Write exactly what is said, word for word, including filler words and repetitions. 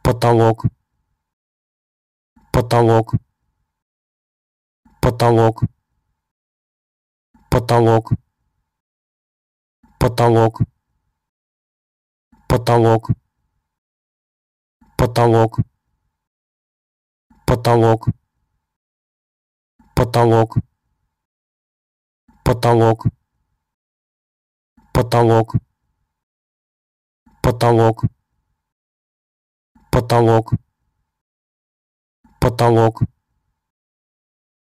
потолок, потолок, потолок, потолок, потолок, потолок, потолок, потолок, потолок, потолок, потолок, потолок, потолок, потолок,